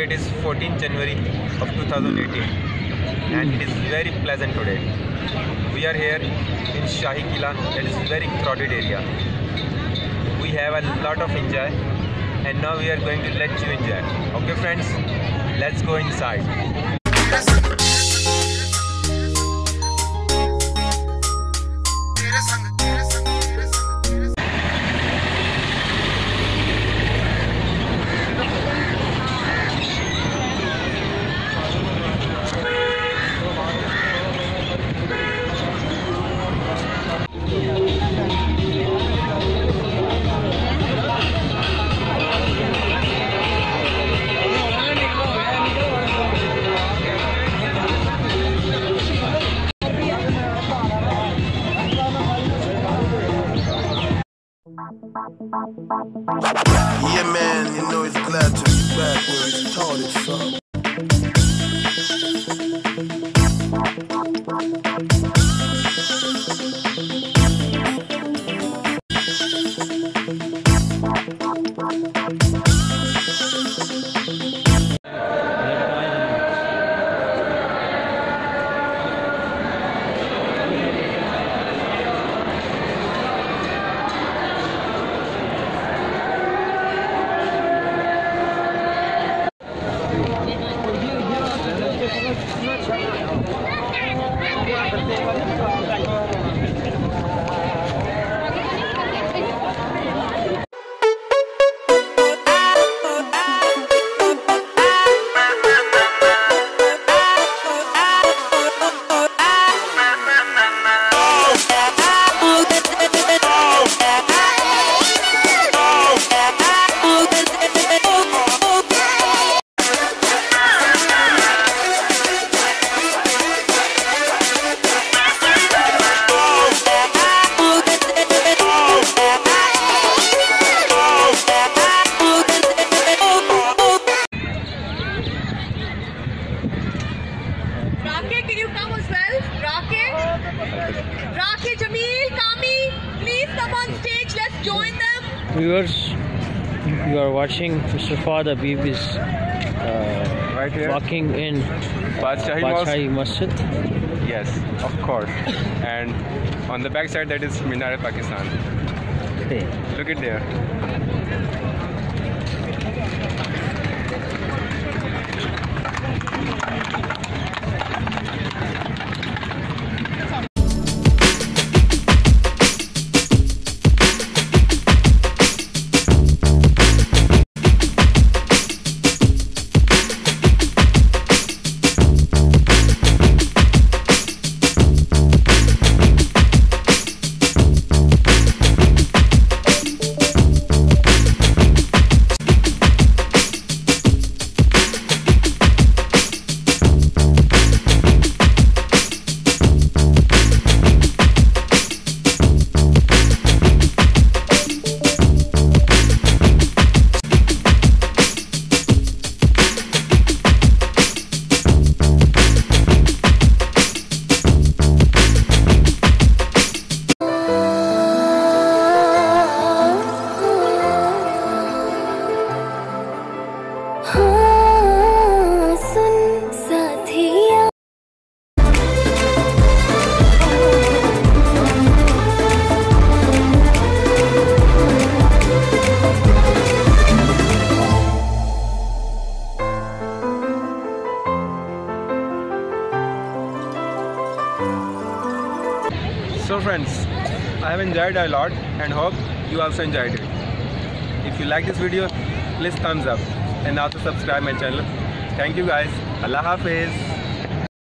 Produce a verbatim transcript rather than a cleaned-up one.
It is fourteenth January of two thousand eighteen and it is very pleasant today. We are here in Shahi Qila, that is very crowded area. We have a lot of enjoy and now we are going to let you enjoy. Okay friends, let's go inside. Yeah man, you know he's glad to be back where he's taught it from. Viewers, you are watching Mister Fahd Habib is uh, right here walking in Badshahi Masjid. Yes, of course. And on the back side that is Minar Pakistan. Okay. Look at there. So friends, I have enjoyed a lot and hope you also enjoyed it. If you like this video, please thumbs up and also subscribe my channel. Thank you guys. Allah Hafiz.